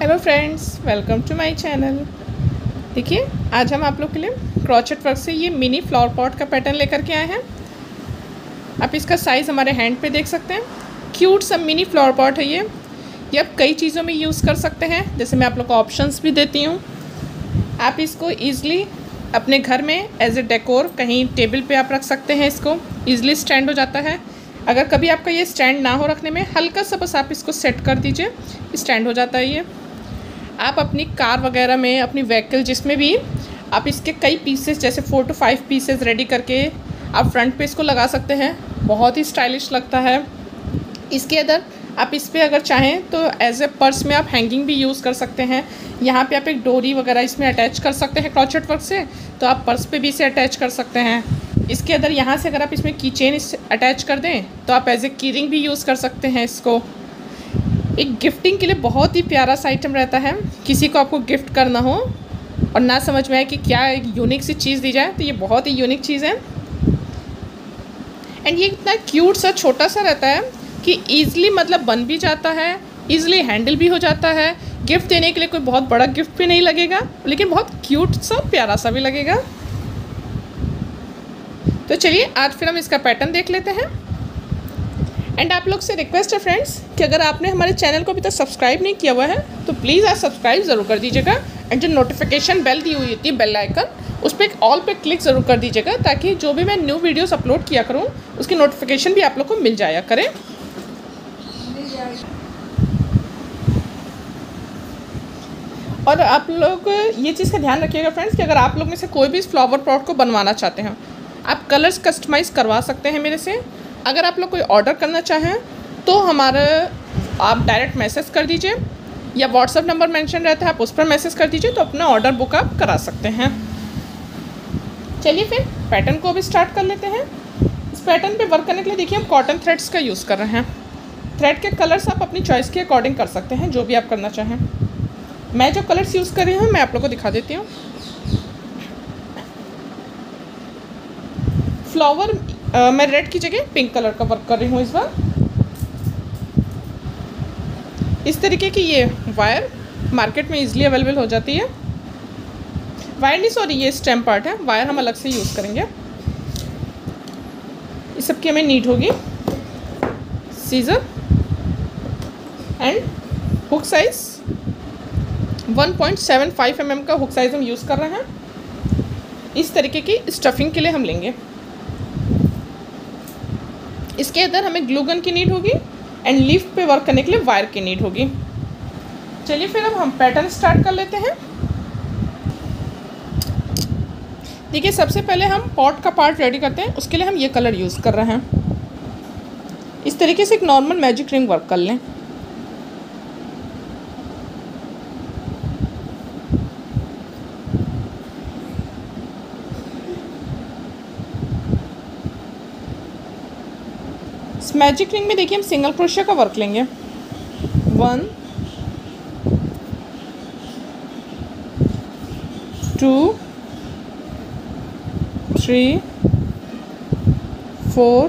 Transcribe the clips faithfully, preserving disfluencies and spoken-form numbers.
Hello friends, welcome to my channel. देखिए, आज हम आप लोग के लिए क्रॉचेट वर्क से ये मिनी फ्लावर पॉट का पैटर्न लेकर के आए हैं। आप इसका साइज़ हमारे हैंड पे देख सकते हैं। क्यूट सा मिनी फ्लावर पॉट है ये ये आप कई चीज़ों में यूज़ कर सकते हैं। जैसे मैं आप लोग को ऑप्शंस भी देती हूँ। आप इसको ईज़िली अपने घर में एज ए डेकोर कहीं टेबल पे आप रख सकते हैं। इसको ईज़िली स्टैंड हो जाता है। अगर कभी आपका ये स्टैंड ना हो रखने में, हल्का सा बस आप इसको सेट कर दीजिए, स्टैंड हो जाता है ये। आप अपनी कार वगैरह में, अपनी व्हीकल जिसमें भी आप इसके कई पीसेस जैसे four to five pieces ready करके आप फ्रंट पे इसको लगा सकते हैं। बहुत ही स्टाइलिश लगता है। इसके अंदर आप इस पर अगर चाहें तो एज ए पर्स में आप हैंगिंग भी यूज़ कर सकते हैं। यहाँ पे आप एक डोरी वगैरह इसमें अटैच कर सकते हैं क्रॉचेट वर्क से, तो आप पर्स पे भी इसे अटैच कर सकते हैं। इसके अंदर यहाँ से अगर आप इसमें की चेन अटैच कर दें तो आप एज ए की रिंग भी यूज़ कर सकते हैं। इसको एक गिफ्टिंग के लिए बहुत ही प्यारा सा आइटम रहता है। किसी को आपको गिफ्ट करना हो और ना समझ में आए कि क्या एक यूनिक सी चीज़ दी जाए, तो ये बहुत ही यूनिक चीज़ है। एंड ये इतना क्यूट सा छोटा सा रहता है कि ईज़िली मतलब बन भी जाता है, ईज़िली हैंडल भी हो जाता है। गिफ्ट देने के लिए कोई बहुत बड़ा गिफ्ट भी नहीं लगेगा, लेकिन बहुत क्यूट सा प्यारा सा भी लगेगा। तो चलिए आज फिर हम इसका पैटर्न देख लेते हैं। एंड आप लोग से रिक्वेस्ट है फ्रेंड्स कि अगर आपने हमारे चैनल को अभी तक सब्सक्राइब नहीं किया हुआ है तो प्लीज़ आज सब्सक्राइब ज़रूर कर दीजिएगा। एंड जो नोटिफिकेशन बेल दी हुई होती है, बेल आइकन, उस पर ऑल पे क्लिक ज़रूर कर दीजिएगा, ताकि जो भी मैं न्यू वीडियोस अपलोड किया करूँ उसकी नोटिफिकेशन भी आप लोग को मिल जाया करें। और आप लोग ये चीज़ का ध्यान रखिएगा फ्रेंड्स कि अगर आप लोग में से कोई भी इस फ्लावर पॉट को बनवाना चाहते हैं, आप कलर्स कस्टमाइज़ करवा सकते हैं मेरे से। अगर आप लोग कोई ऑर्डर करना चाहें तो हमारा आप डायरेक्ट मैसेज कर दीजिए, या व्हाट्सएप नंबर मेंशन रहता है, आप उस पर मैसेज कर दीजिए, तो अपना ऑर्डर बुक आप करा सकते हैं। चलिए फिर पैटर्न को अभी स्टार्ट कर लेते हैं। इस पैटर्न पे वर्क करने के लिए देखिए हम कॉटन थ्रेड्स का यूज़ कर रहे हैं। थ्रेड के कलर्स आप अपनी चॉइस के अकॉर्डिंग कर सकते हैं, जो भी आप करना चाहें। मैं जो कलर्स यूज़ कर रही हूँ मैं आप लोग को दिखा देती हूँ। फ्लावर uh, मैं रेड की जगह पिंक कलर का वर्क कर रही हूँ इस बार। इस तरीके की ये वायर मार्केट में इजीली अवेलेबल हो जाती है। वायर नहीं, सॉरी, ये स्टेम पार्ट है, वायर हम अलग से यूज़ करेंगे। इस सब की हमें नीड होगी scissor and hook size one point seven five M M का हुक साइज हम यूज़ कर रहे हैं। इस तरीके की स्टफिंग के लिए हम लेंगे। इसके अंदर हमें ग्लू गन की नीड होगी एंड लीफ पे वर्क करने के लिए वायर की नीड होगी। चलिए फिर अब हम पैटर्न स्टार्ट कर लेते हैं। देखिए, सबसे पहले हम पॉट का पार्ट रेडी करते हैं। उसके लिए हम ये कलर यूज़ कर रहे हैं। इस तरीके से एक नॉर्मल मैजिक रिंग वर्क कर लें। इस मैजिक रिंग में देखिए हम सिंगल क्रोशिया का वर्क लेंगे। One, two, three, four,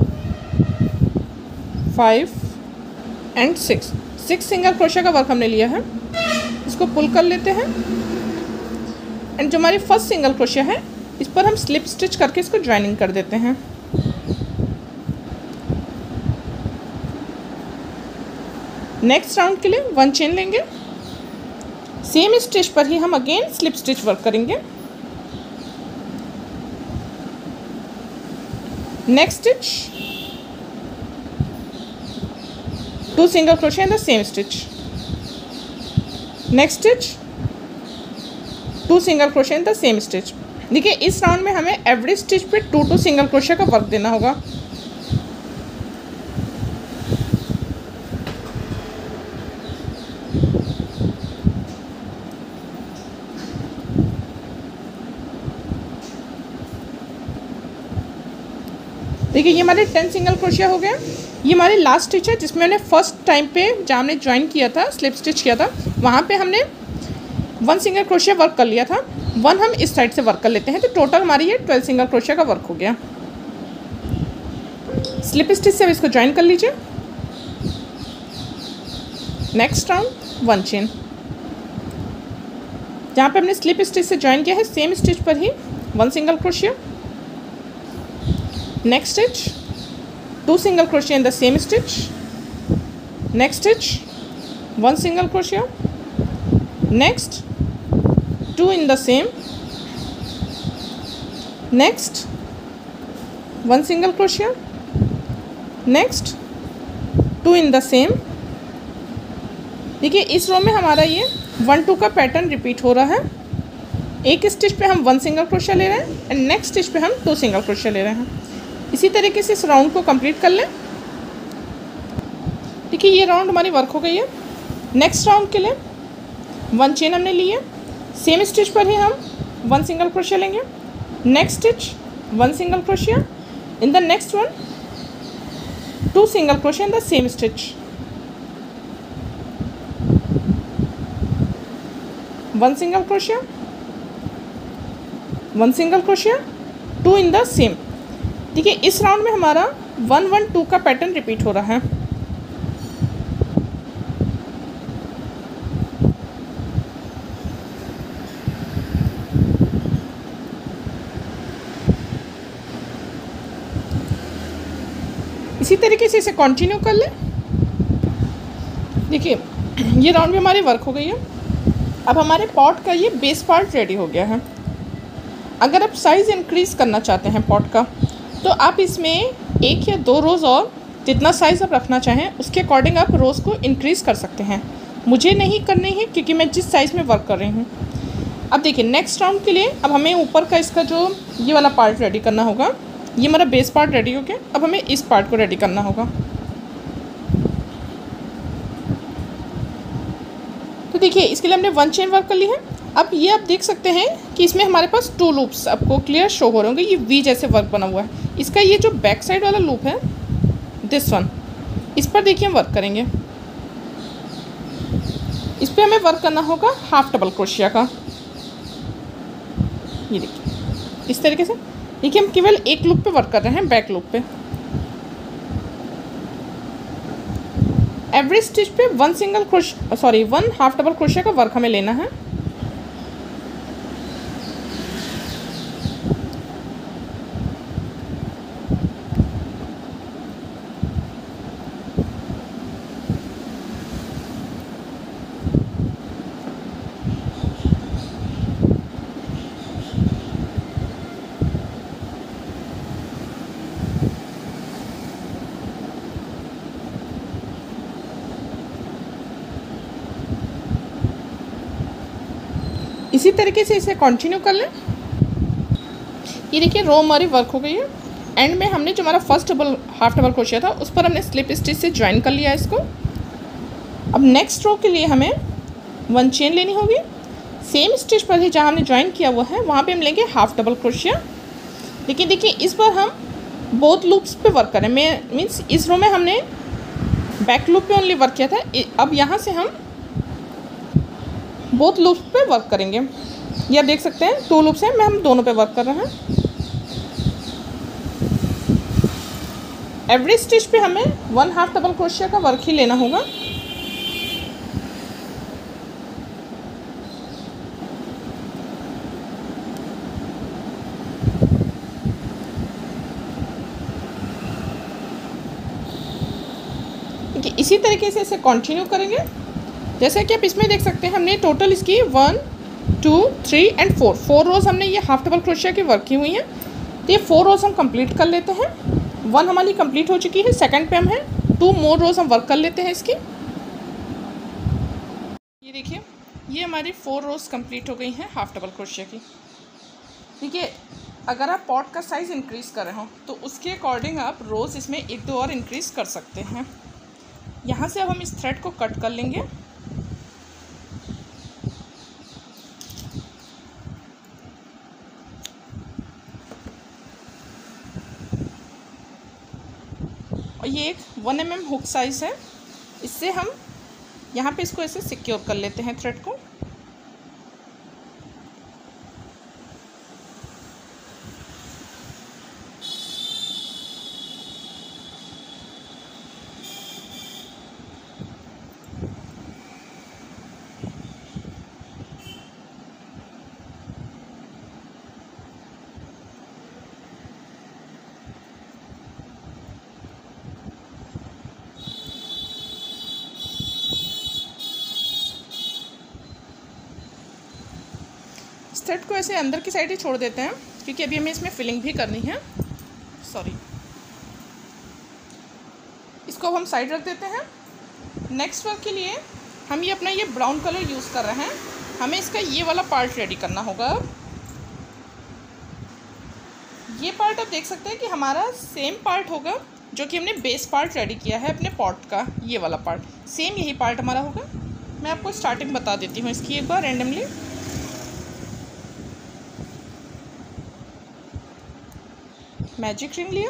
five and six. Six single crochet का वर्क हमने लिया है। इसको पुल कर लेते हैं एंड जो हमारी फर्स्ट सिंगल क्रोशिया है इस पर हम स्लिप स्टिच करके इसको ज्वाइनिंग कर देते हैं। नेक्स्ट राउंड के लिए वन चेन लेंगे। सेम स्टिच पर ही हम अगेन स्लिप स्टिच वर्क करेंगे। Next stitch, two single crochet in the same stitch. Next stitch, two single crochet in the same stitch. देखिए, इस राउंड में हमें एवरी स्टिच पे टू टू सिंगल क्रोशिया का वर्क देना होगा। देखिए, ये हमारे टेन सिंगल क्रोशिया हो गए। ये हमारी लास्ट स्टिच है जिसमें हमने फर्स्ट टाइम पे जहाँ हमने ज्वाइन किया था, स्लिप स्टिच किया था, वहाँ पे हमने वन सिंगल क्रोशिया वर्क कर लिया था। वन हम इस साइड से वर्क कर लेते हैं, तो टोटल हमारी ये ट्वेल्व सिंगल क्रोशिया का वर्क हो गया। स्लिप स्टिच से अब इसको ज्वाइन कर लीजिए। Next round one chain. जहाँ पे हमने स्लिप स्टिच से ज्वाइन किया है सेम स्टिच पर ही one single crochet, next stitch, two single crochet in the same stitch, next stitch, one single crochet, next two in the same, next one single crochet, next two in the same. देखिए इस row में हमारा ये one two का pattern repeat हो रहा है। एक स्टिच पे हम वन सिंगल क्रोशिया ले रहे हैं एंड नेक्स्ट स्टिच पे हम टू सिंगल क्रोशिया ले रहे हैं। इसी तरीके से इस राउंड को कंप्लीट कर लें। देखिए ये राउंड हमारी वर्क हो गई है। नेक्स्ट राउंड के लिए वन चेन हमने ली है, सेम स्टिच पर ही हम वन सिंगल क्रोशिया लेंगे, next stitch one single crochet, in the next one two single crochet in the same stitch, one single crochet, one single crochet, two in the same. देखिए इस round में हमारा one one two का pattern repeat हो रहा है। इसी तरीके से इसे कंटिन्यू कर लें। देखिए ये राउंड भी हमारी वर्क हो गई है। अब हमारे पॉट का ये बेस पार्ट रेडी हो गया है। अगर आप साइज़ इंक्रीज़ करना चाहते हैं पॉट का तो आप इसमें एक या दो रोज़ और जितना साइज़ आप रखना चाहें उसके अकॉर्डिंग आप रोज़ को इंक्रीज़ कर सकते हैं। मुझे नहीं करनी है क्योंकि मैं जिस साइज़ में वर्क कर रही हूँ। अब देखिए नेक्स्ट राउंड के लिए अब हमें ऊपर का इसका जो ये वाला पार्ट रेडी करना होगा। ये हमारा बेस पार्ट रेडी हो गया। अब हमें इस पार्ट को रेडी करना होगा। तो देखिए इसके लिए हमने वन चेन वर्क कर ली है। अब ये आप देख सकते हैं कि इसमें हमारे पास टू लूप्स आपको क्लियर शो हो रहे होंगे। ये वी जैसे वर्क बना हुआ है। इसका ये जो बैक साइड वाला लूप है दिस वन, इस पर देखिए हम वर्क करेंगे। इस पर हमें वर्क करना होगा हाफ डबल क्रोशिया का। ये देखिए इस तरीके से। देखिए हम केवल एक लूप पे वर्क कर रहे हैं, बैक लूप पे। एवरी स्टिच पे one single crochet sorry one half double crochet का वर्क हमें लेना है। इसी तरीके से इसे कंटिन्यू कर लें। ये देखिए रो हमारी वर्क हो गई है। एंड में हमने जो हमारा first double half double crochet था उस पर हमने स्लिप स्टिच से ज्वाइन कर लिया इसको। अब नेक्स्ट रो के लिए हमें वन चेन लेनी होगी। सेम स्टिच पर ही जहाँ हमने ज्वाइन किया हुआ है वहाँ पे हम लेंगे हाफ डबल क्रोशिया। लेकिन देखिए इस बार हम बोथ लूप्स पे वर्क करें। मैं मीन्स इस रो में हमने बैक लूप पे ओनली वर्क किया था। अब यहाँ से हम बोथ लूप्स पे वर्क करेंगे। ये आप देख सकते हैं टू लूप्स हैं, मैं हम दोनों पे वर्क कर रहे हैं। एवरी स्टिच पे हमें वन हाफ डबल क्रोशिया का वर्क ही लेना होगा। इसी तरीके से इसे कंटिन्यू करेंगे। जैसे कि आप इसमें देख सकते हैं हमने टोटल इसकी one two three and four four rows हमने ये हाफ डबल क्रोशिया की वर्क की हुई हैं। तो ये फोर रोज़ हम कंप्लीट कर लेते हैं। वन हमारी कंप्लीट हो चुकी है। सेकंड पे हम हैं टू मोर रोज़ हम वर्क कर लेते हैं इसकी। ये देखिए ये हमारी फोर रोज़ कंप्लीट हो गई हैं हाफ डबल क्रोशिया की। देखिए अगर आप पॉट का साइज़ इंक्रीज़ कर रहे हो तो उसके अकॉर्डिंग आप रोज़ इसमें एक दो और इंक्रीज़ कर सकते हैं। यहाँ से अब हम इस थ्रेड को कट कर लेंगे। और ये एक one M M hook size है। इससे हम यहाँ पे इसको ऐसे सिक्योर कर लेते हैं थ्रेड को। थ्रेड को ऐसे अंदर की साइड ही छोड़ देते हैं क्योंकि अभी हमें इसमें फिलिंग भी करनी है। सॉरी, इसको अब हम साइड रख देते हैं। नेक्स्ट वर्क के लिए हम ये अपना ये ब्राउन कलर यूज़ कर रहे हैं, हमें इसका ये वाला पार्ट रेडी करना होगा। ये पार्ट आप देख सकते हैं कि हमारा सेम पार्ट होगा जो कि हमने बेस पार्ट रेडी किया है अपने पॉट का। ये वाला पार्ट सेम यही पार्ट हमारा होगा। मैं आपको स्टार्टिंग बता देती हूँ इसकी एक बार रैंडमली। मैजिक रिंग लिया,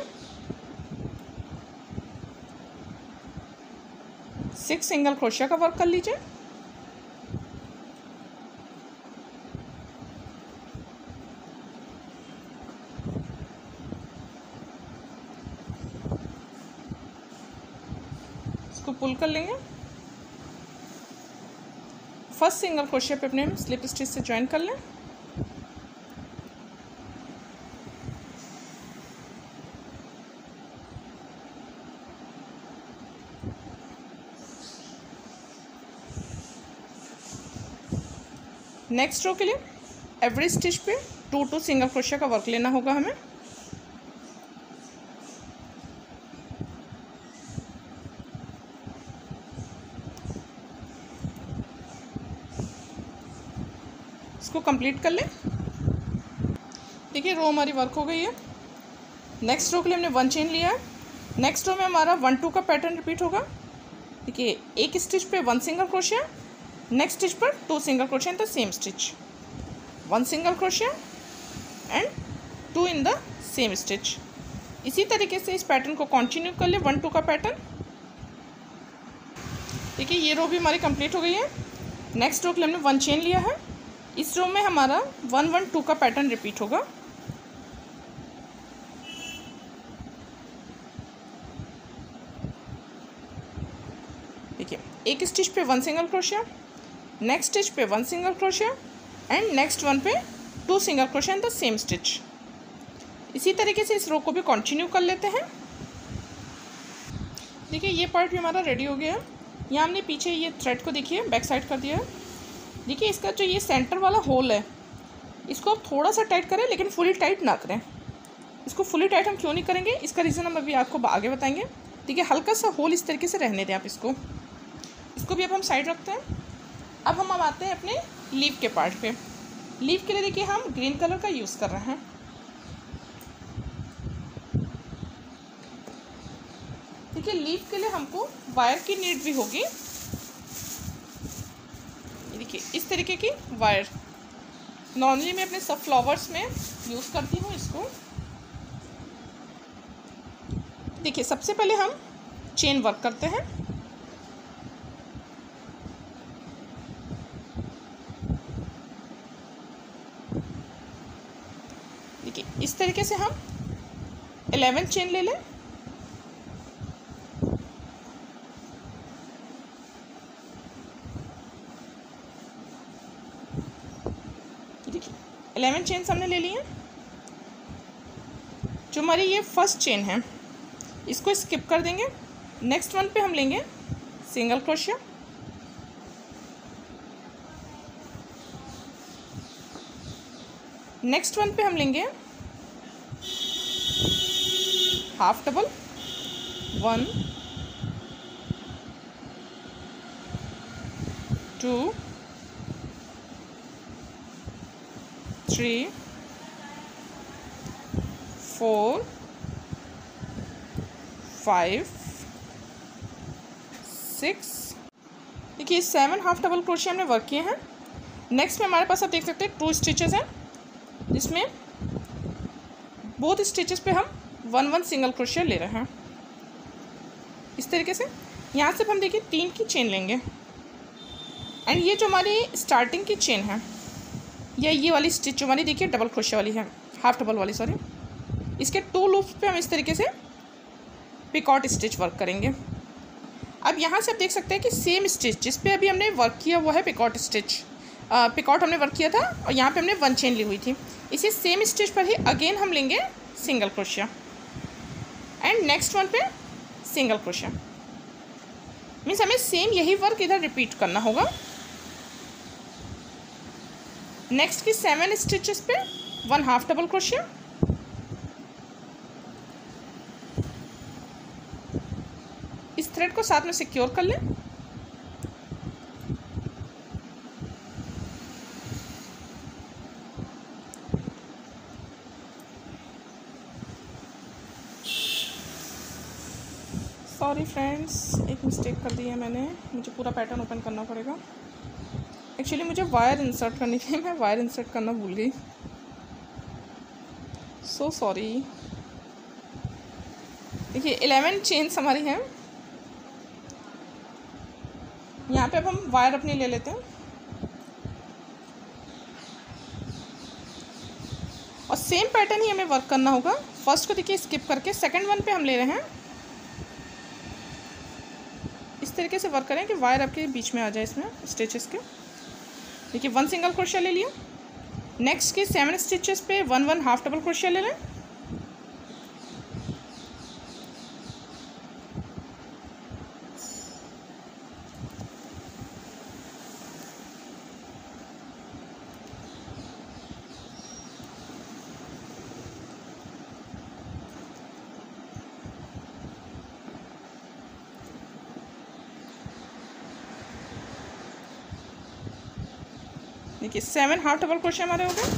सिक्स सिंगल क्रोशिया का वर्क कर लीजिए। इसको पुल कर लेंगे। फर्स्ट सिंगल क्रोशिया पे अपने स्लिप स्टिच से ज्वाइन कर लें। नेक्स्ट रो के लिए एवरी स्टिच पे टू टू सिंगल क्रोशिया का वर्क लेना होगा हमें। इसको कंप्लीट कर लें। देखिए रो हमारी वर्क हो गई है। नेक्स्ट रो के लिए हमने वन चेन लिया है। नेक्स्ट रो में हमारा वन टू का पैटर्न रिपीट होगा। देखिए एक स्टिच पे one single crochet, next stitch पर two single crochet in the same stitch, one single crochet and two in the same stitch. इसी तरीके से इस पैटर्न को कंटिन्यू कर ले, वन टू का पैटर्न। देखिए ये रो भी हमारी कंप्लीट हो गई है। नेक्स्ट रो के लिए हमने वन चेन लिया है। इस रो में हमारा वन वन टू का पैटर्न रिपीट होगा। देखिए एक स्टिच पे one single crochet, next stitch पे one single crochet and next one पे two single crochet in the same stitch. इसी तरीके से इस रो को भी कंटिन्यू कर लेते हैं। देखिए ये पार्ट भी हमारा रेडी हो गया है। यहाँ हमने पीछे ये थ्रेड को देखिए बैक साइड कर दिया है। देखिए इसका जो ये सेंटर वाला होल है इसको आप थोड़ा सा टाइट करें, लेकिन फुली टाइट ना करें। इसको फुली टाइट हम क्यों नहीं करेंगे, इसका रीज़न हम अभी आपको आगे बताएंगे। ठीक है, हल्का सा होल इस तरीके से रहने दें आप इसको। इसको भी अब हम साइड रखते हैं। अब हम अब आते हैं अपने लीफ के पार्ट पे। लीफ के लिए देखिए हम ग्रीन कलर का यूज़ कर रहे हैं। देखिए लीफ के लिए हमको वायर की नीड भी होगी। देखिए इस तरीके की वायर नॉर्मली मैं अपने सब फ्लावर्स में यूज़ करती हूँ इसको। देखिए सबसे पहले हम चेन वर्क करते हैं। देखिए इस तरीके से हम इलेवन चेन ले लें। देखिए इलेवन चेन हमने ले लिए। जो हमारी ये फर्स्ट चेन है इसको स्किप कर देंगे। नेक्स्ट वन पे हम लेंगे सिंगल क्रोशिया, नेक्स्ट वन पे हम लेंगे half double, one two three four five six. देखिए सेवन हाफ डबल क्रोशिया हमने वर्क किए हैं। नेक्स्ट में हमारे पास आप देख सकते हैं टू स्टिचेस हैं जिसमें बोथ स्टिचेस पे हम वन वन सिंगल क्रोशिया ले रहे हैं। इस तरीके से यहाँ से हम देखिए तीन की चेन लेंगे एंड ये जो हमारी स्टार्टिंग की चेन है या ये वाली स्टिच जो हमारी देखिए डबल क्रोशिया वाली है, हाफ डबल वाली सॉरी, इसके टू लूप्स पे हम इस तरीके से पिकॉट स्टिच वर्क करेंगे। अब यहाँ से आप देख सकते हैं कि सेम स्टिच जिस पे अभी हमने वर्क किया वो है पिकॉट स्टिच। पिकॉट हमने वर्क किया था और यहाँ पे हमने वन चेन ली हुई थी। इसी सेम स्टिच पर ही अगेन हम लेंगे single crochet and next one पे सिंगल क्रोशिया। मीन्स हमें सेम यही वर्क इधर रिपीट करना होगा। नेक्स्ट की सेवन स्टिचेस पे वन हाफ डबल क्रोशिया, इस थ्रेड को साथ में सिक्योर कर लें। सॉरी फ्रेंड्स, एक मिस्टेक कर दी है मैंने, मुझे पूरा पैटर्न ओपन करना पड़ेगा। एक्चुअली मुझे वायर इंसर्ट करनी थी, मैं वायर इंसर्ट करना भूल गई, सो सॉरी। देखिए इलेवन चेन्स हमारी हैं, यहाँ पे अब हम वायर अपनी ले लेते हैं और सेम पैटर्न ही हमें वर्क करना होगा। फर्स्ट को देखिए स्किप करके सेकंड वन पे हम ले रहे हैं, इस तरीके से वर्क करें कि वायर आपके बीच में आ जाए इसमें स्टिचेस के। देखिए वन सिंगल क्रोशिया ले लिया, नेक्स्ट के सेवन स्टिचेस पे one one half double crochet ले लें, देखिए सेवन हाफ डबल क्रोशिया हमारे हो गए।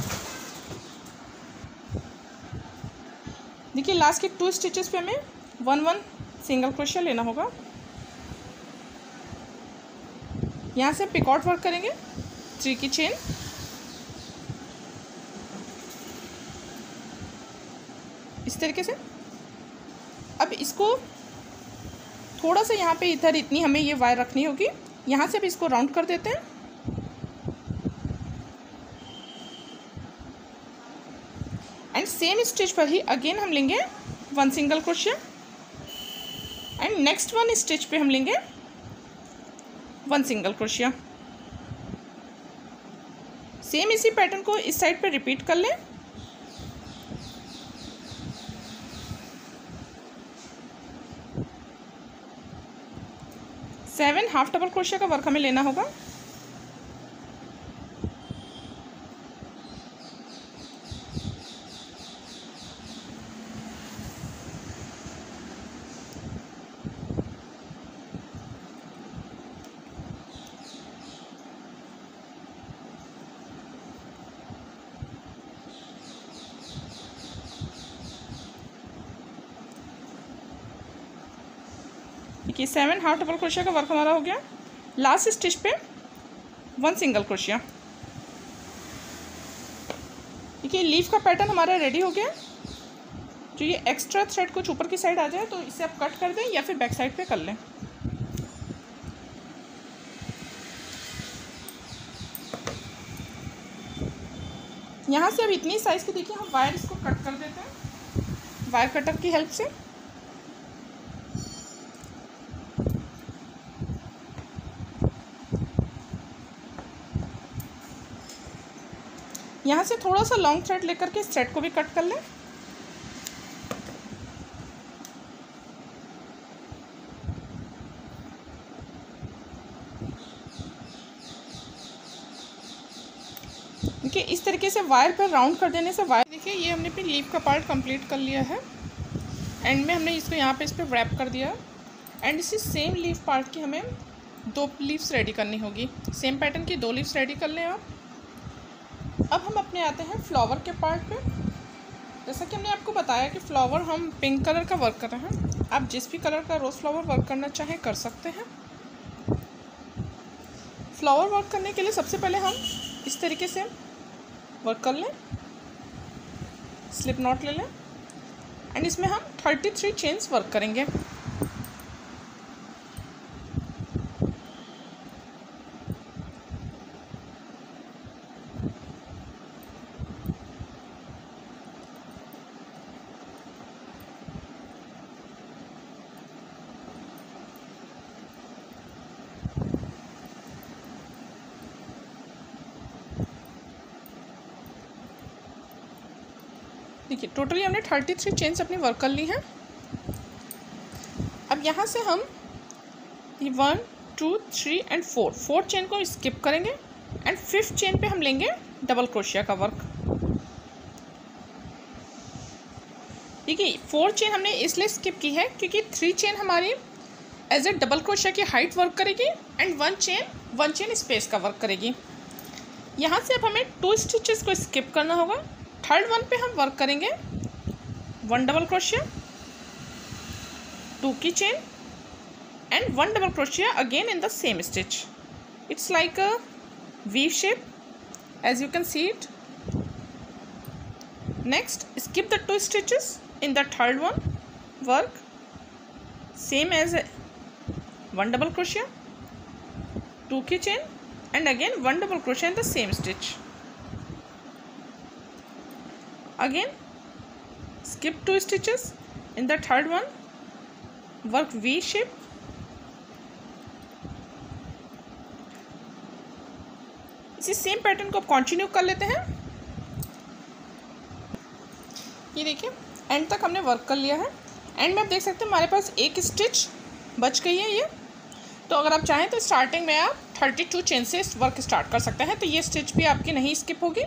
देखिए लास्ट के टू स्टिचेस पे हमें वन वन सिंगल क्रोशिया लेना होगा। यहाँ से पिकआउट वर्क करेंगे, थ्री की चेन, इस तरीके से। अब इसको थोड़ा सा यहाँ पे इधर इतनी हमें ये वायर रखनी होगी, यहाँ से अब इसको राउंड कर देते हैं। एंड सेम स्टिच पर ही अगेन हम लेंगे one single crochet and next one stitch पे हम लेंगे वन सिंगल क्रोशिया। सेम इसी पैटर्न को इस साइड पे रिपीट कर लें। सेवन हाफ डबल क्रोशिया का वर्क हमें लेना होगा। देखिए सेवन हाफ डबल क्रोशिया का वर्क हमारा हो गया। लास्ट स्टिच पे वन सिंगल क्रोशिया। देखिए लीफ का पैटर्न हमारा रेडी हो गया। जो ये एक्स्ट्रा थ्रेड कुछ ऊपर की साइड आ जाए तो इसे आप कट कर दें या फिर बैक साइड पे कर लें। यहाँ से अब इतनी साइज़ की देखिए हम वायर इसको कट कर देते हैं वायर कटर की हेल्प से। यहाँ से थोड़ा सा लॉन्ग थ्रेड लेकर के इस थ्रेड को भी कट कर लें। देखिए इस तरीके से वायर पर राउंड कर देने से वायर, देखिए ये हमने अपनी लीफ का पार्ट कंप्लीट कर लिया है। एंड में हमने इसको यहाँ पे इस पर रैप कर दिया एंड इसी सेम लीफ पार्ट की हमें दो लीव्स रेडी करनी होगी। सेम पैटर्न की दो लीव्स रेडी कर लें आप। अब हम अपने आते हैं फ्लावर के पार्ट पे। जैसा कि हमने आपको बताया कि फ्लावर हम पिंक कलर का वर्क कर रहे हैं, आप जिस भी कलर का रोज़ फ्लावर वर्क करना चाहें कर सकते हैं। फ्लावर वर्क करने के लिए सबसे पहले हम इस तरीके से वर्क कर लें, स्लिप नॉट ले लें एंड इसमें हम थर्टी थ्री चेन्स वर्क करेंगे। देखिए टोटली हमने थर्टी थ्री चेन्स अपनी वर्क कर ली हैं। अब यहाँ से हम ये one two three and four fourth chain को स्किप करेंगे एंड फिफ्थ चेन पे हम लेंगे डबल क्रोशिया का वर्क। देखिए फोर चेन हमने इसलिए स्किप की है क्योंकि थ्री चेन हमारी एज ए डबल क्रोशिया की हाइट वर्क करेगी and one chain one chain space का वर्क करेगी। यहाँ से अब हमें टू स्टिचेस को स्किप करना होगा। थर्ड वन पे हम वर्क करेंगे वन डबल क्रोशिया, टू की chain and one double crochet again in the same stitch. It's like a V shape as you can see it. Next skip the two stitches in the third one, work same as one double crochet, two key chain and again one double crochet in the same stitch. Again skip two stitches in the third one, work V shape, इसी same pattern को continue कर लेते हैं। ये देखिए and तक हमने work कर लिया है। एंड में आप देख सकते हैं हमारे पास एक स्टिच बच गई है ये। तो अगर आप चाहें तो स्टार्टिंग में आप थर्टी टू चेन से वर्क स्टार्ट कर सकते हैं, तो ये स्टिच भी आपकी नहीं स्किप होगी।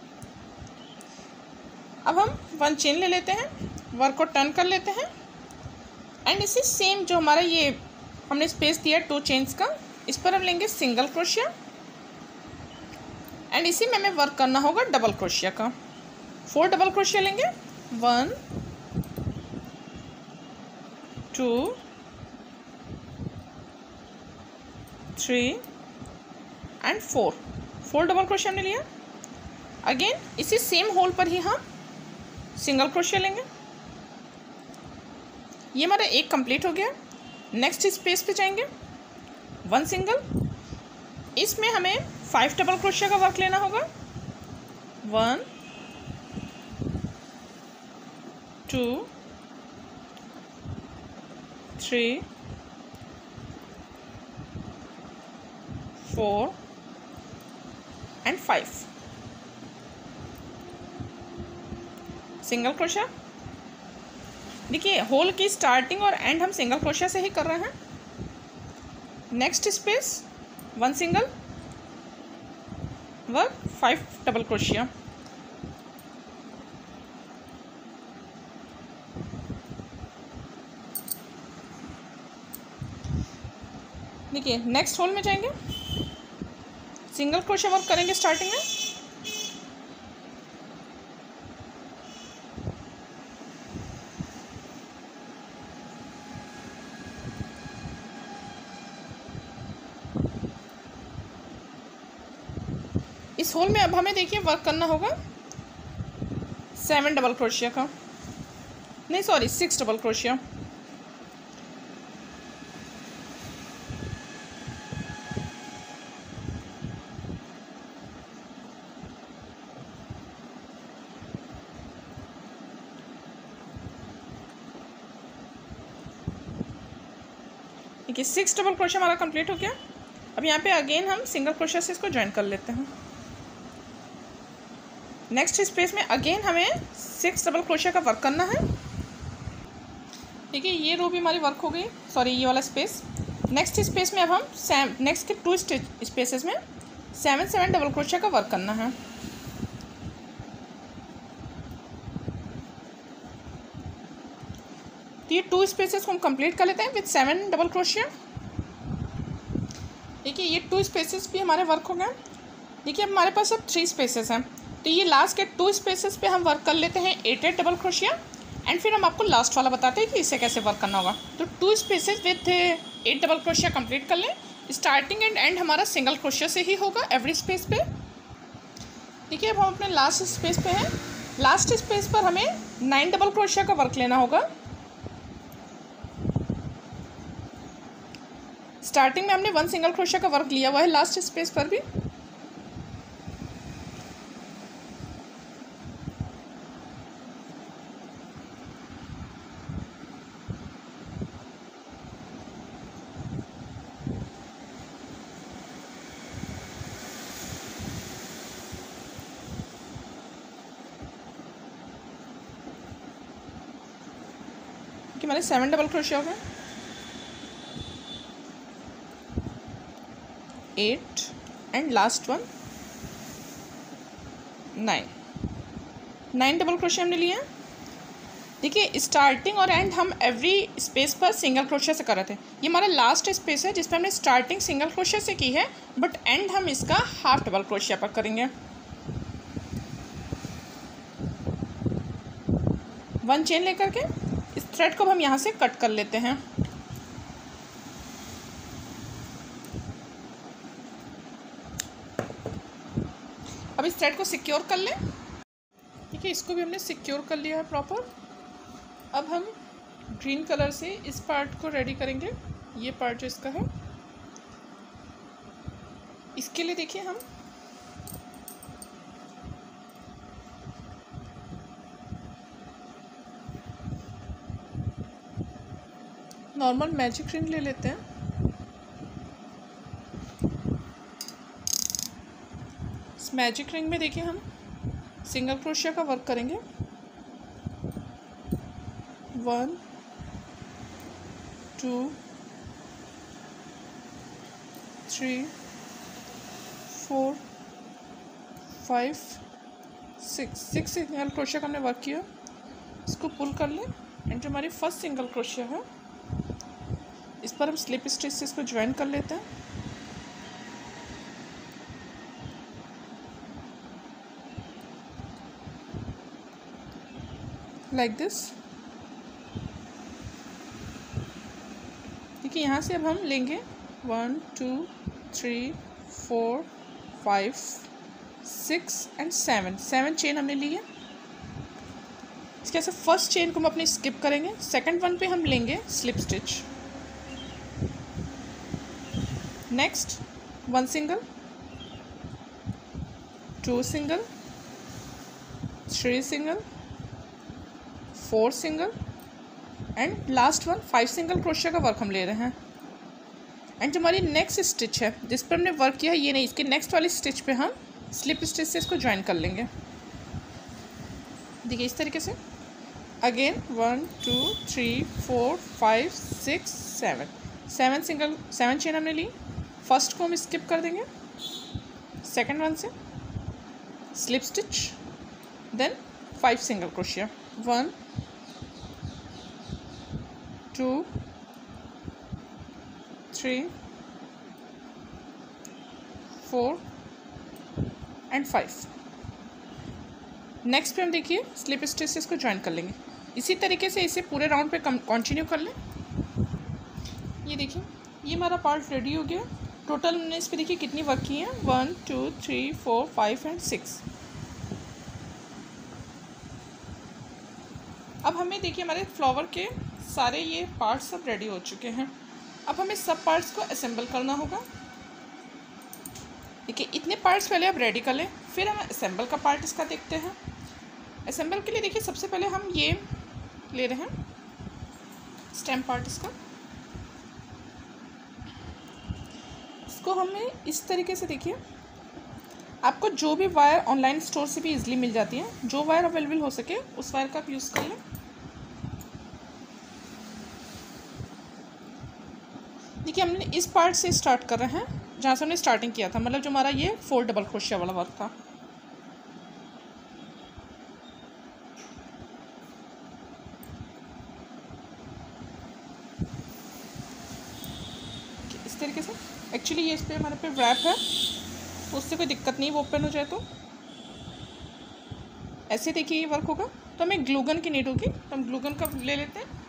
अब हम वन चेन ले लेते हैं, वर्क को टर्न कर लेते हैं एंड इसी सेम जो हमारा ये हमने स्पेस दिया टू चेन्स का, इस पर हम लेंगे सिंगल क्रोशिया एंड इसी में हमें वर्क करना होगा डबल क्रोशिया का। फोर डबल क्रोशिया लेंगे, one two three and four. Four double crochet हमने लिया। अगेन इसी सेम होल पर ही हम सिंगल क्रोशिया लेंगे। ये हमारा एक कंप्लीट हो गया। नेक्स्ट स्पेस पे जाएंगे, वन सिंगल, इसमें हमें फाइव डबल क्रोशिया का वर्क लेना होगा। One two three four and five. Single crochet. देखिए होल की स्टार्टिंग और एंड हम सिंगल क्रोशिया से ही कर रहे हैं। Next space one single, work five double crochet. देखिए नेक्स्ट होल में जाएंगे, सिंगल क्रोशिया वर्क करेंगे स्टार्टिंग में। इस होल में अब हमें देखिए वर्क करना होगा सेवन डबल क्रोशिया का, नहीं सॉरी सिक्स डबल क्रोशिया। देखिए सिक्स डबल क्रोशिया हमारा कंप्लीट हो गया। अब यहाँ पे अगेन हम सिंगल क्रोशिया से इसको ज्वाइन कर लेते हैं। नेक्स्ट स्पेस में अगेन हमें सिक्स डबल क्रोशिया का वर्क करना है। देखिए ये रो भी हमारी वर्क हो गई, सॉरी ये वाला स्पेस। नेक्स्ट स्पेस में अब हम सेम नेक्स्ट के टू स्पेसेस में सेवन सेवन डबल क्रोशिया का वर्क करना है। तो ये टू स्पेसेस को हम कंप्लीट कर लेते हैं विद सेवन डबल क्रोशिया। देखिए ये टू स्पेसेस भी हमारे वर्क हो गए। देखिए अब हमारे पास अब थ्री स्पेसेस हैं, तो ये लास्ट के टू स्पेसेस पे हम वर्क कर लेते हैं eight eight double crochet and फिर हम आपको लास्ट वाला बताते हैं कि इसे कैसे वर्क करना होगा। तो two spaces with eight double crochet complete कर लें। स्टार्टिंग एंड एंड हमारा सिंगल क्रोशिया से ही होगा एवरी स्पेस पे। देखिए अब हम अपने लास्ट स्पेस पे हैं। लास्ट स्पेस पर हमें नाइन डबल क्रोशिया का वर्क लेना होगा। स्टार्टिंग में हमने वन सिंगल क्रोशिया का वर्क लिया हुआ है लास्ट स्पेस पर भी। कि मैंने सेवन डबल क्रोशिया हो गया, eight and last one nine nine double crochet हमने लिए हैं। देखिए स्टार्टिंग और एंड हम एवरी स्पेस पर सिंगल क्रोशिया से कर रहे थे। ये हमारा लास्ट स्पेस है जिस पर हमने स्टार्टिंग सिंगल क्रोशिया से की है, बट एंड हम इसका हाफ डबल क्रोशिया पर करेंगे। वन चेन लेकर के इस थ्रेड को हम यहाँ से कट कर लेते हैं। अब इस थ्रेड को सिक्योर कर लें। ठीक है, इसको भी हमने सिक्योर कर लिया है प्रॉपर। अब हम ग्रीन कलर से इस पार्ट को रेडी करेंगे। ये पार्ट जो इसका है, इसके लिए देखिए हम नॉर्मल मैजिक रिंग ले लेते हैं। इस मैजिक रिंग में देखिए हम सिंगल क्रोशिया का वर्क करेंगे। One two three four five six six single crochet का हमने वर्क किया। इसको पुल कर लें एंड जो हमारी फर्स्ट सिंगल क्रोशिया है इस पर हम स्लिप स्टिच से इसको ज्वाइन कर लेते हैं। Like this. देखिए यहाँ से अब हम लेंगे one two three four five six and seven seven chain हमने ली है। इसके ऐसे फर्स्ट चेन को हम अपनी स्किप करेंगे। सेकंड वन पे हम लेंगे slip stitch. Next one single, two single, three single, four single and last one five single crochet का वर्क हम ले रहे हैं। एंड जो हमारी नेक्स्ट स्टिच है जिस पर हमने वर्क किया है, ये नहीं, इसके नेक्स्ट वाली स्टिच पे हम स्लिप स्टिच से इसको ज्वाइन कर लेंगे। देखिए इस तरीके से again one two three four five six seven seven single seven chain हमने ली। फर्स्ट को हम स्किप कर देंगे, सेकंड वन से slip stitch, then five single crochet. One two three four and five. Next पे हम देखिए स्लिप स्टिच से इसको ज्वाइन कर लेंगे। इसी तरीके से इसे पूरे राउंड पे कंटिन्यू कर लें। ये देखिए ये हमारा पार्ट रेडी हो गया। टोटल हमने इस पे देखिए कितनी वर्क की है, one two three four five and six. अब हमें देखिए हमारे फ्लावर के सारे ये पार्ट्स सब रेडी हो चुके हैं। अब हमें सब पार्ट्स को असेंबल करना होगा। देखिए इतने पार्ट्स पहले आप रेडी कर लें, फिर हम असेंबल का पार्ट इसका देखते हैं। असेंबल के लिए देखिए सबसे पहले हम ये ले रहे हैं स्टेम पार्ट इसका। इसको हमें इस तरीके से देखिए, आपको जो भी वायर ऑनलाइन स्टोर से भी इजीली मिल जाती है, जो वायर अवेलेबल हो सके उस वायर का आप यूज़ कर लें। देखिए हमने इस पार्ट से स्टार्ट कर रहे हैं जहाँ से हमने स्टार्टिंग किया था, मतलब जो हमारा ये फोर डबल क्रोशिया वाला वर्क था। इस तरीके से एक्चुअली ये इस पर हमारे पे रैप है तो उससे कोई दिक्कत नहीं, वो ओपन हो जाए तो ऐसे देखिए ये वर्क होगा। तो हमें ग्लूगन की नीड होगी, तो हम ग्लूगन का ले लेते हैं।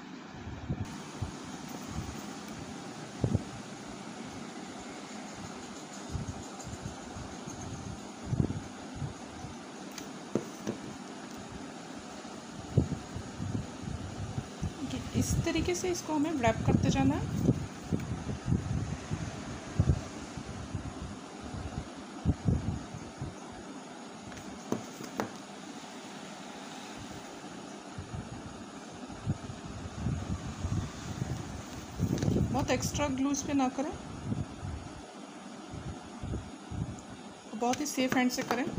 इस तरीके से इसको हमें रैप करते जाना है। बहुत एक्स्ट्रा ग्लू इस पे ना करें, बहुत ही सेफ हैंड से करें।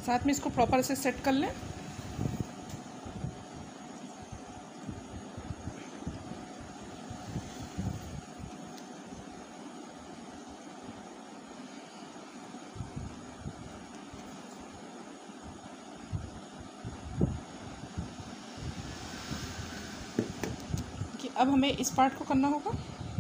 साथ में इसको प्रॉपर से सेट कर लें। कि अब हमें इस पार्ट को करना होगा।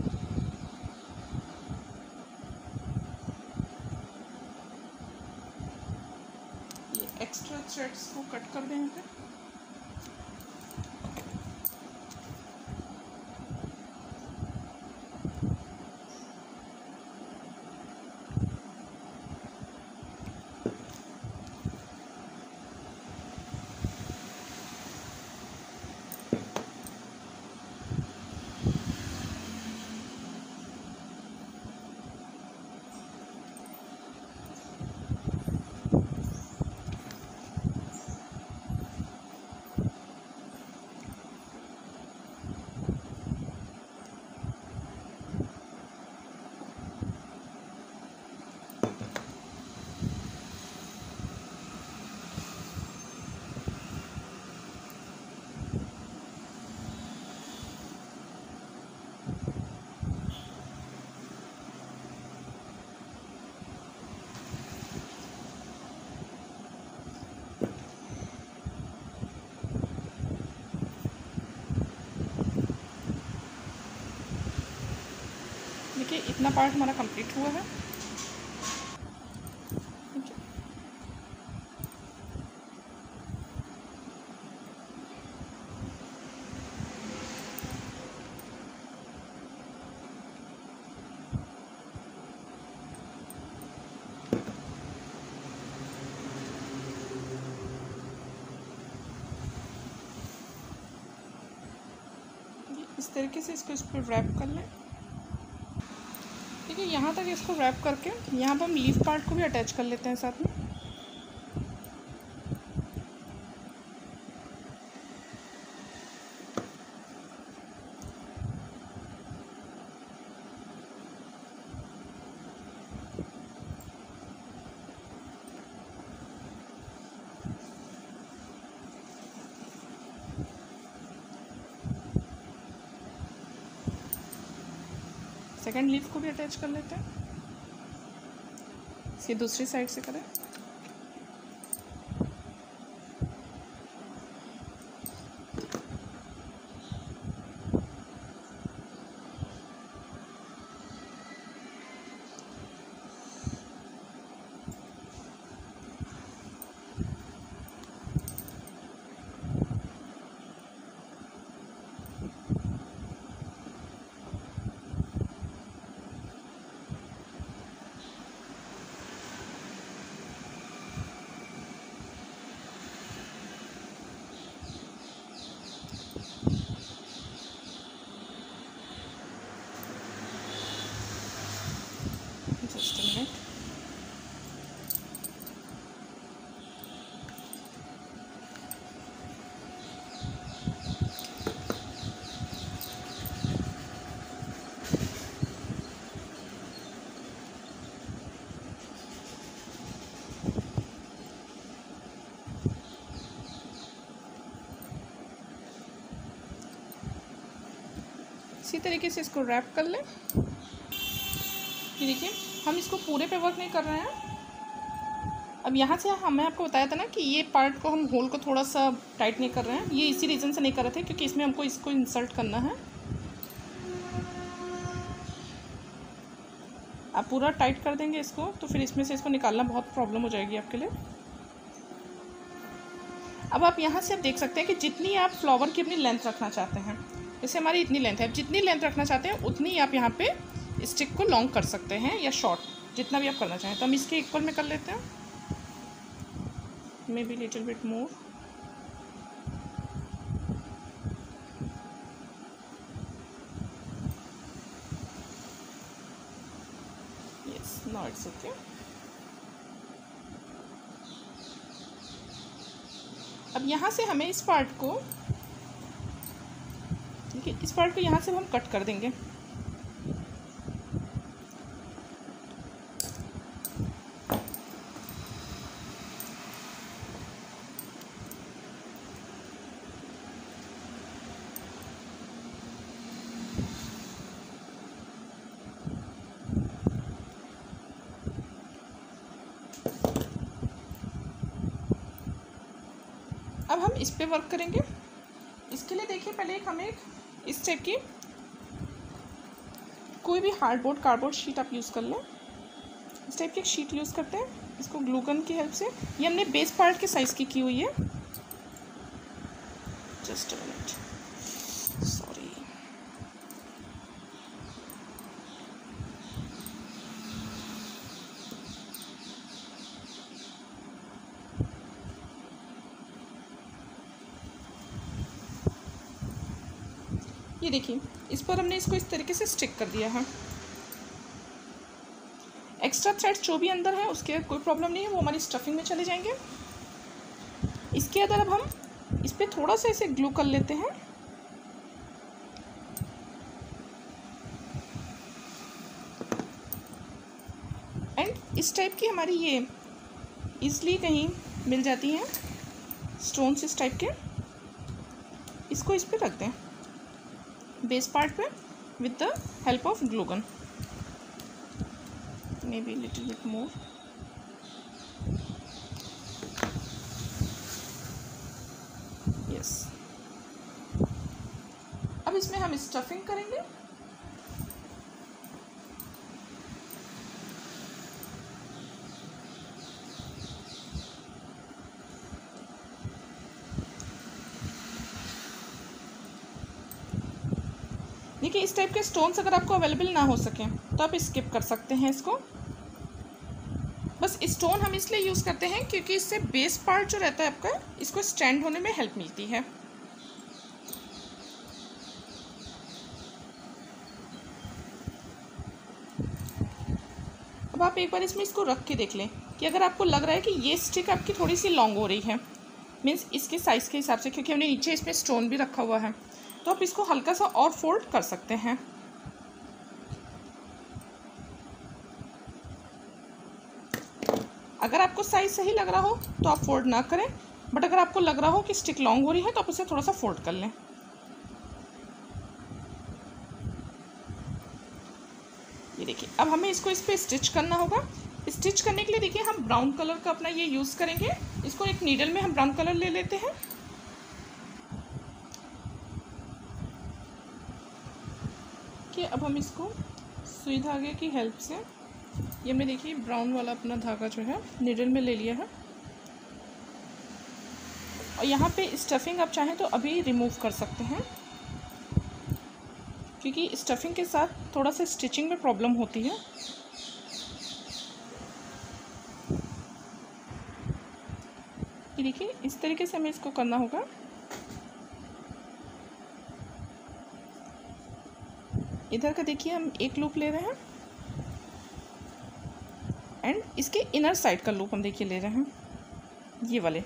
ये एक्स्ट्रा थ्रेड्स को कट कर देंगे। देखिए इतना पार्ट हमारा कंप्लीट हुआ है। इस तरीके से इसको इस पर रैप कर लें। ठीक है, यहाँ तक इसको रैप करके यहाँ पर हम लीफ पार्ट को भी अटैच कर लेते हैं साथ में। सेकेंड लीफ को भी अटैच कर लेते हैं। इसे दूसरी साइड से करें। Just a minute. इसी तरीके से इसको रैप कर लें। ये देखिए हम इसको पूरे पे वर्क नहीं कर रहे हैं। अब यहाँ से हमें आपको बताया था ना कि ये पार्ट को हम होल को थोड़ा सा टाइट नहीं कर रहे हैं। ये इसी रीज़न से नहीं कर रहे थे क्योंकि इसमें हमको इसको इंसर्ट करना है। आप पूरा टाइट कर देंगे इसको तो फिर इसमें से इसको निकालना बहुत प्रॉब्लम हो जाएगी आपके लिए। अब आप यहाँ से आप देख सकते हैं कि जितनी आप फ्लावर की अपनी लेंथ रखना चाहते हैं, जैसे हमारी इतनी लेंथ है, जितनी लेंथ रखना चाहते हैं उतनी आप यहाँ पे स्टिक को लॉन्ग कर सकते हैं या शॉर्ट, जितना भी आप करना चाहें। तो हम इसके इक्वल में कर लेते हैं, maybe little bit more. Yes, now it's okay. अब यहाँ से हमें इस पार्ट को, देखिए इस पार्ट को यहाँ से हम कट कर देंगे। अब हम इस पे वर्क करेंगे। इसके लिए देखिए पहले एक हमें इस टाइप की कोई भी हार्डबोर्ड कार्डबोर्ड शीट आप यूज़ कर लें। इस टाइप की एक शीट यूज़ करते हैं, इसको ग्लू गन की हेल्प से। ये हमने बेस पार्ट के साइज़ की की हुई है। Just a minute, sorry. ये देखिए इस पर हमने इसको इस तरीके से स्टिक कर दिया है। एक्स्ट्रा थ्रेड्स जो भी अंदर है उसके कोई प्रॉब्लम नहीं है, वो हमारी स्टफिंग में चले जाएंगे। इसके अंदर अब हम इस पर थोड़ा सा इसे ग्लू कर लेते हैं। एंड इस टाइप की हमारी ये इजली कहीं मिल जाती हैं स्टोन्स इस टाइप के। इसको इस पर रख दें बेस पार्ट पे with the help of glue gun, maybe little bit more. Yes, अब इसमें हम स्टफिंग करेंगे। देखिए इस टाइप के स्टोन्स अगर आपको अवेलेबल ना हो सके तो आप स्किप कर सकते हैं इसको। बस स्टोन हम इसलिए यूज़ करते हैं क्योंकि इससे बेस पार्ट जो रहता है आपका, इसको स्टैंड होने में हेल्प मिलती है। अब आप एक बार इसमें इसको रख के देख लें कि अगर आपको लग रहा है कि ये स्टिक आपकी थोड़ी सी लॉन्ग हो रही है, मीन्स इसके साइज़ के हिसाब से, क्योंकि हमने नीचे इसमें स्टोन भी रखा हुआ है, तो आप इसको हल्का सा और फोल्ड कर सकते हैं। अगर आपको साइज सही लग रहा हो तो आप फोल्ड ना करें, बट अगर आपको लग रहा हो कि स्टिक लॉन्ग हो रही है तो आप उसे थोड़ा सा फोल्ड कर लें। ये देखिए अब हमें इसको इस पर स्टिच करना होगा। स्टिच करने के लिए देखिए हम ब्राउन कलर का अपना ये यूज़ करेंगे। इसको एक नीडल में हम ब्राउन कलर ले लेते हैं। कि अब हम इसको सुई धागे की हेल्प से, ये हमने देखिए ब्राउन वाला अपना धागा जो है नीडल में ले लिया है, और यहाँ पे स्टफिंग आप चाहें तो अभी रिमूव कर सकते हैं, क्योंकि स्टफिंग के साथ थोड़ा सा स्टिचिंग में प्रॉब्लम होती है। ये देखिए इस तरीके से हमें इसको करना होगा। इधर का देखिए हम एक लूप ले रहे हैं एंड इसके इनर साइड का लूप हम देखिए ले रहे हैं, ये वाले।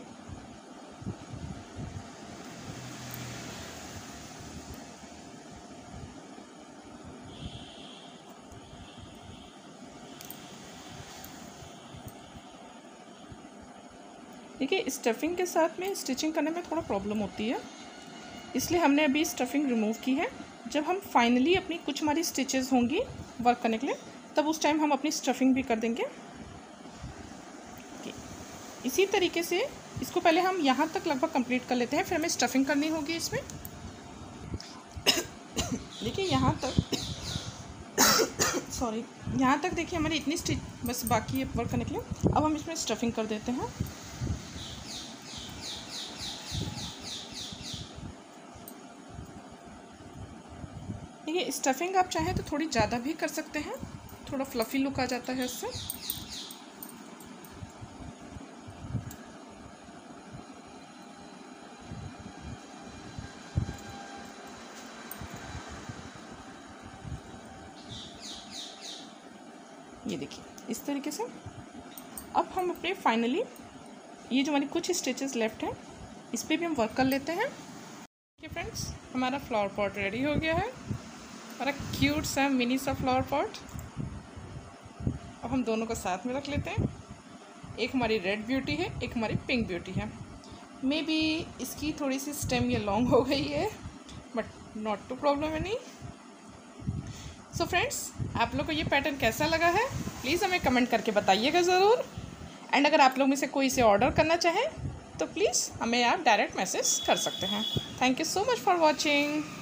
देखिए स्टफिंग के साथ में स्टिचिंग करने में थोड़ा प्रॉब्लम होती है, इसलिए हमने अभी स्टफिंग रिमूव की है। जब हम फाइनली अपनी कुछ हमारी स्टिचेस होंगी वर्क करने के लिए, तब उस टाइम हम अपनी स्टफिंग भी कर देंगे। इसी तरीके से इसको पहले हम यहाँ तक लगभग कंप्लीट कर लेते हैं, फिर हमें स्टफिंग करनी होगी इसमें। देखिए यहाँ तक सॉरी यहाँ तक देखिए हमारी इतनी स्टिच बस बाकी है वर्क करने के लिए। अब हम इसमें स्टफिंग कर देते हैं। देखिए स्टफिंग आप चाहें तो थोड़ी ज़्यादा भी कर सकते हैं, थोड़ा फ्लफ़ी लुक आ जाता है इससे। ये देखिए इस तरीके से। अब हम अपने फाइनली ये जो हमारी कुछ स्टिचेस लेफ्ट हैं इस पर भी हम वर्क कर लेते हैं। देखिए फ्रेंड्स हमारा फ्लावर पॉट रेडी हो गया है, हमारा क्यूट सा मिनी सा फ्लावर पॉट। अब हम दोनों को साथ में रख लेते हैं। एक हमारी रेड ब्यूटी है, एक हमारी पिंक ब्यूटी है। मे बी इसकी थोड़ी सी स्टेम ये लॉन्ग हो गई है, but not to problem any. So friends आप लोग को ये पैटर्न कैसा लगा है प्लीज़ हमें कमेंट करके बताइएगा ज़रूर। एंड अगर आप लोग में से कोई इसे ऑर्डर करना चाहें तो प्लीज़ हमें आप डायरेक्ट मैसेज कर सकते हैं। Thank you so much for watching.